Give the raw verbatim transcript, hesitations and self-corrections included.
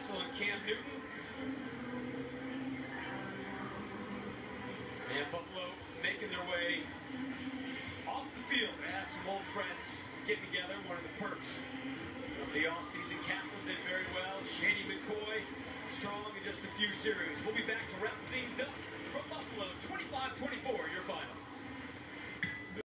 Cecil and Cam Newton. And Buffalo making their way off the field. They have some old friends getting together. One of the perks of the offseason. Castle did very well. Shady McCoy strong in just a few series. We'll be back to wrap things up from Buffalo, twenty-five twenty-four.